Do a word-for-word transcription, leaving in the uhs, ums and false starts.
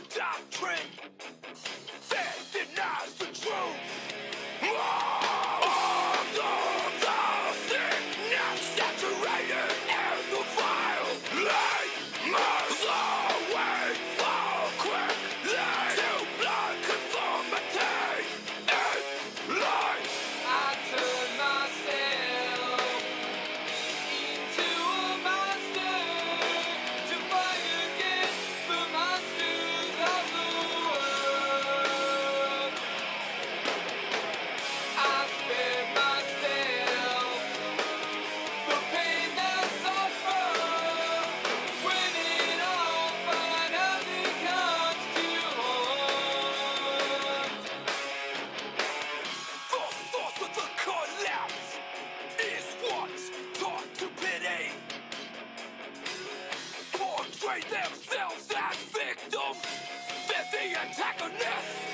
doctrine that denies the truth. All of the sickness saturated in the vile light must always fall quickly to blind conformity in life. I turn myself into a monster to fight against the monsters of the world. I spare myself the pain I suffer when it all finally comes to haunt. The source of the collapse is what's taught to pity. Portray themselves as victims, they're the antagonists.